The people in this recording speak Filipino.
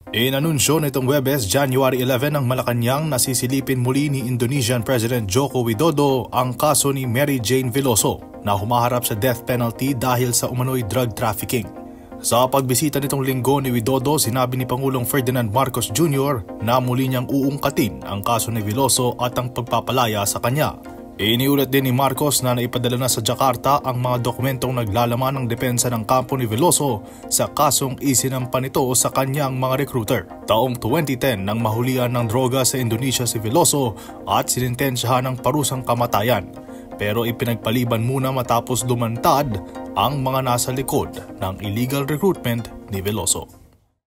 Inanunsyo nitong Huwebes, January 11 ng Malacanang na sisilipin muli ni Indonesian President Joko Widodo ang kaso ni Mary Jane Veloso na humaharap sa death penalty dahil sa umano'y drug trafficking. Sa pagbisita nitong linggo ni Widodo, sinabi ni Pangulong Ferdinand Marcos Jr. na muli niyang uungkatin ang kaso ni Veloso at ang pagpapalaya sa kanya. Iniulat din ni Marcos na naipadala na sa Jakarta ang mga dokumentong naglalaman ng depensa ng kampo ni Veloso sa kasong isinampan nito sa kanyang mga recruiter. Taong 2010 nang mahulihan ng droga sa Indonesia si Veloso at sinintensyahan ng parusang kamatayan. Pero ipinagpaliban muna matapos lumantad ang mga nasa likod ng illegal recruitment ni Veloso.